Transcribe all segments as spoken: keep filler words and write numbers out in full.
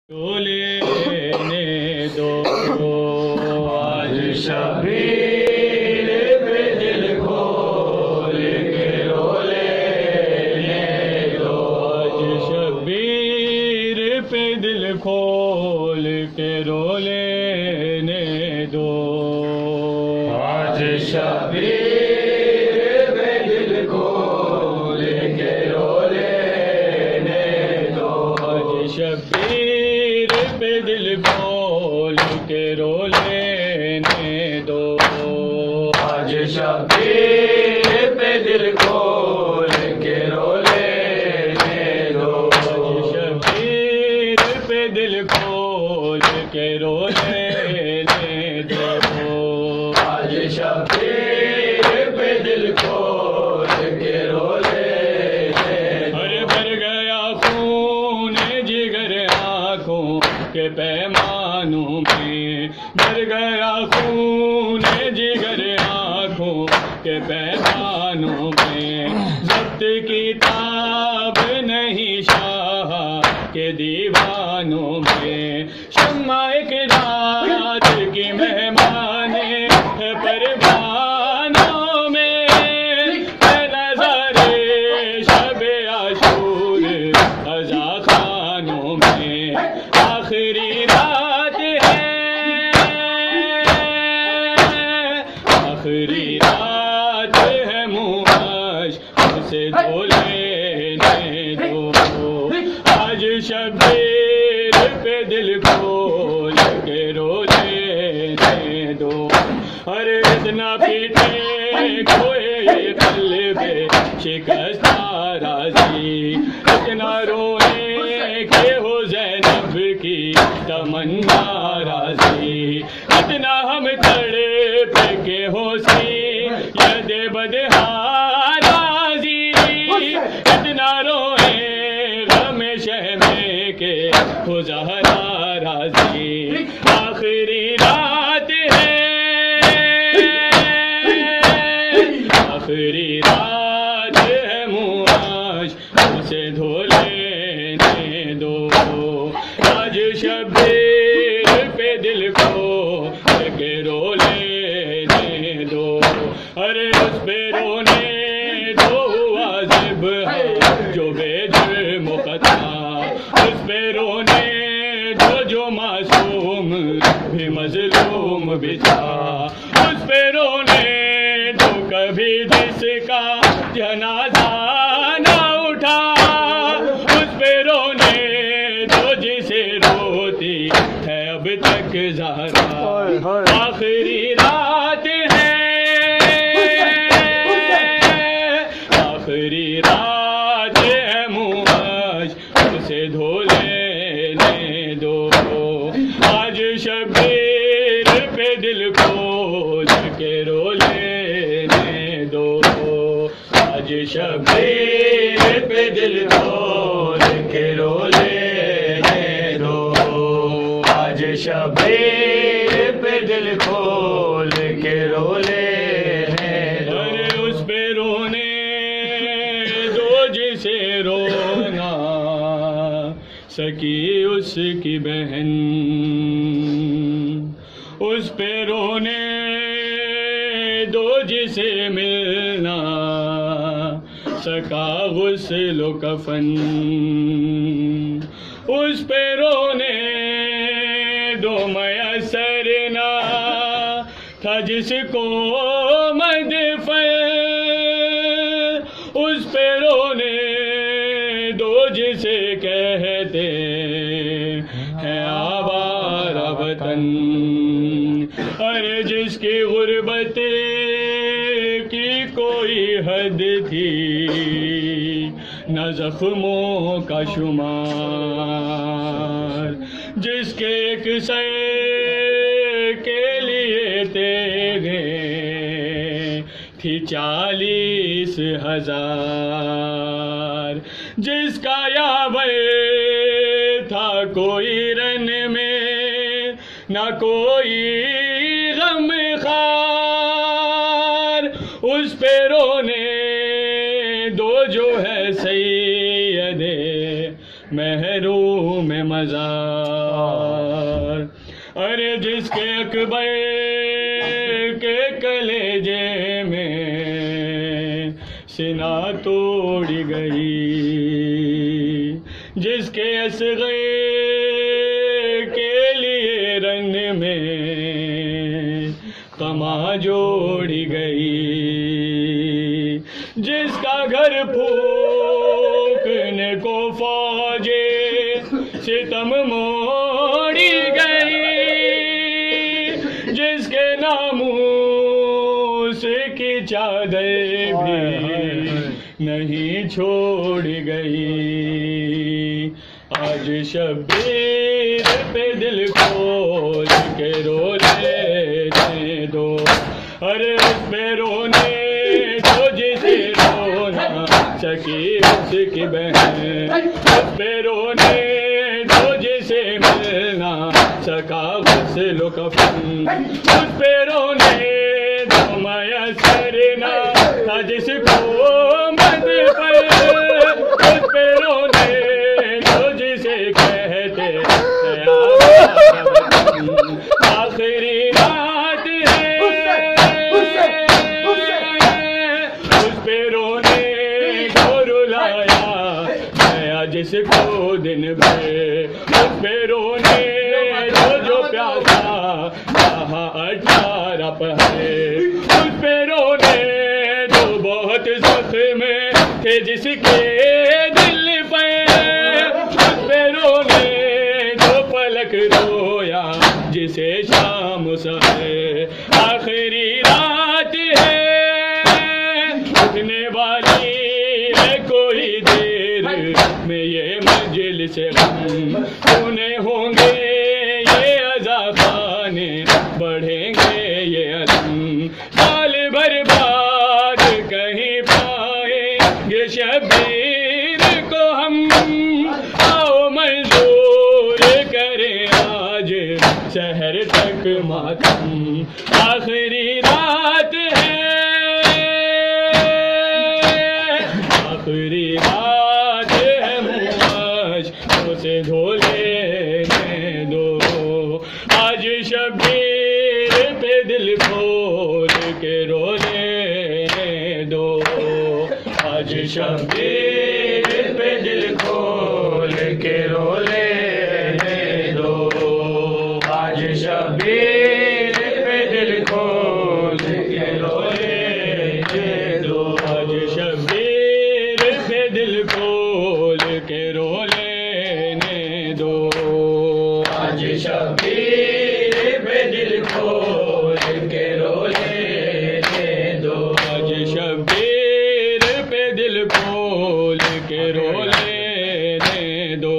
لینے دو آج شبیر پہ دل کھول کے رو لینے دو آج شبیر پہ دل کھول کے رو لینے دو آج شبیر پہ دل کھول کے رو لینے دو آج شبیر پہ دل کھول کے رو لینے دو آج شبیر پہ دل کھول کے رو لینے دو آج شبیر پہ دل کھول کے رو لینے دو آج شبیر پہ دل کھول کے رو لینے دو ہر بھر گیا خون جگر آنکھوں کے پیمانوں میں بھر گیا خون جگر آنکھوں کے پیمانوں میں ضبط کتاب نہیں شاہ کے دیوانوں میں شمع ایک رات کی مہمان ہے پروانوں میں نظارے شب عاشور عزا خانوں میں آخری رات ہے آخری رات ہے منہ سے دھو لینے دو آج شبیر پہ دل کھول کے رو لینے دو ارے اتنا پیٹے کھوئے قلب شکستہ راضی اتنا روئے کہ ہو زینب کی تمنا راضی اتنا ہم تڑپ کے ہو سی ید بدہا راضی اتنا روئے غم شہمے کے ہو زہرا راضی آخری رات ہے آخری رات ہے منہ سے دھو لینے دو آج شبیر پہ دل کو کے رو لینے دو ارے اس پہ رونے دو واجب ہے جو بے جرم خطا اس پہ رونے دو جو معصوم بھی مظلوم بھی تھا اس پہ رونے دو کبھی جس کا جنازہ نہ اٹھا اس پہ رونے دو جسے روتی ہے اب تک زہرا آخری رات ہے آخری رات ہے منہ سے دھو لینے دو آج شبیر پہ دل کھول کے رو لینے دو آج شبیر پہ دل کھول کے رو لینے دو آج شبیر پہ دل کھول کے رو لینے دو ارے اس پہ رونے دو جسے رونا سکی اس کی بہن اس پہ رونے دو جسے ملنا سکا غسل و کفن اس پہ رونے دو میسر نہ تھا جس کو مدفن اس پہ رونے دو جسے کہتے ہیں آوارہ وطن ارے جس کی غربت کی کوئی حد تھی نہ زخموں کا شمار جس کے ایک سر کے لیے تیرے تھی چالیس ہزار جس کا یاور تھا کوئی رن میں نہ کوئی غم خار اس پہ رونے دو جو ہے سید محروم مزار ارے جس کے اکبر کے کلیجے میں سنا توڑی گئی، جس کے اصغر کے لیے رن میں کما جوڑی گئی، جس کا گھر پھونکنے کو فوجے ستم موڑی گئی، جس کے ناموس کی چادر بھی نہیں چھوڑ گئی، آج شبیر پہ دل کھول کے رو لینے دو، ارے اس پہ رونے تو جسے رونا سکی اس کی بہن، اس پہ رونے تو جسے ملنا سکا غسل و کفن، اس پہ رونے تو میسر نہ تھا جس کو مد پر، اس پہ رونے تو جسے کہتے آخری رات ہے، اس پہ رونے کو رلایا گیا جس کو دن بھر، اس پہ رونے تو جو پیاسا کہا اٹھارہ پہرے، اس پہ رونے تو بہت زخم تھے جس کے دل پہ، اس پہ رونے تو پلک رویا جسے شام سہے، آخری رات ہے اٹھنے والی ہے کوئی دیر میں یہ مجلس غم، سنے ہوں گے یہ عذابانے بڑھیں گے یہ علم، سال بھر بعد کہیں پائیں گے شبیر کو ہم، آؤ منظور کریں آج شہر تک ماتم، آخری رات ہے، آخری رات ہے موج اسے دھو لینے دو، آج شبیر پہ دل کھول کے رو لینے دو، آج شبیر پہ دل کھول کے رو لینے دو، آج شبیر پہ دل کھول کے رو لینے دو، آج شبیر پہ دل کھول کے رو لینے دو، آج شبیر پہ دل کھول کے رو لینے دو، آج شبیر پہ دل کھول کے رو لینے دو،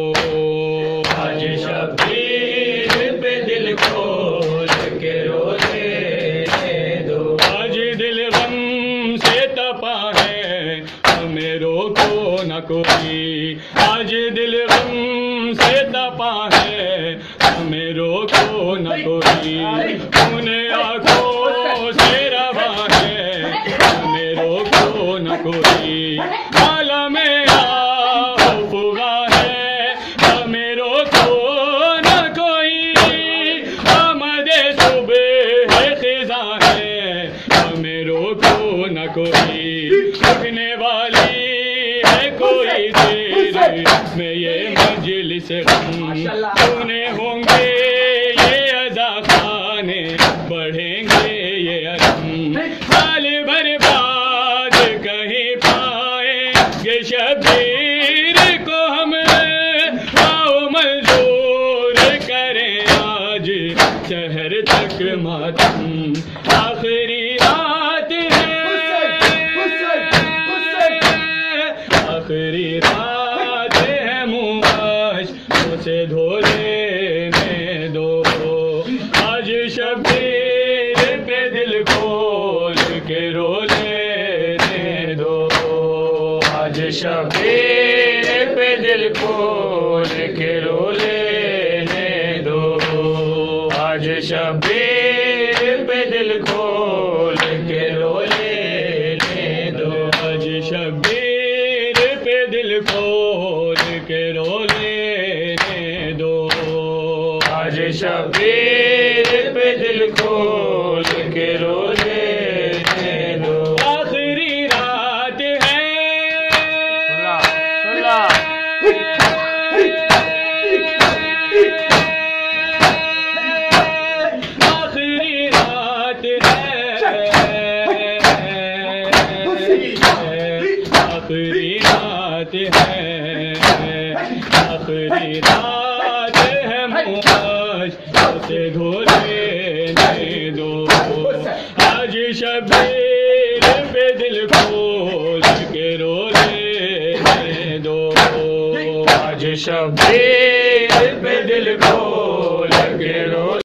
آج شبیر پہ دل کھول کے رو لینے دو، آج دل غم سے تپا ہے ہمیں روکو نہ کوئی، آج دل غم سے تپا ہے ہمیں روکو نہ کوئی، انہیں آنکھوں سے روا ہے ہمیں روکو نہ کوئی، عالم افوا ہے ہمیں روکو نہ کوئی، آمد صبح ہے خزاں ہے ہمیں روکو نہ کوئی، اٹھنے والی ہے کوئی دیر میں یہ مجلس غم، سنے ہوں گے یہ عذابانے بڑھیں گے یہ علم، سال بھر بعد کہیں پائیں گے شبیر کو ہم، آؤ منظور کریں آج شہر تک ماتم، آخری رات ہے، آخری رات ہے موج اسے دھو لینے دو، آج شبیر پہ دل کھول کے رو لینے دو، آج شبیر پہ دل کھول کے رو لینے دو، آج شبیر پہ دل کھول کے رو لینے دو، آج شبیر پہ دل کھول کے رو لینے دو، آج شبیر پہ دل کھول کے رو لینے دو آخری رات ہے آخری رات ہے آخری رات ہے آخری رات ہے ماش سے دھو لینے دو آج شبیر پہ دل کھول کے رو لینے دو آج شبیر پہ دل کھول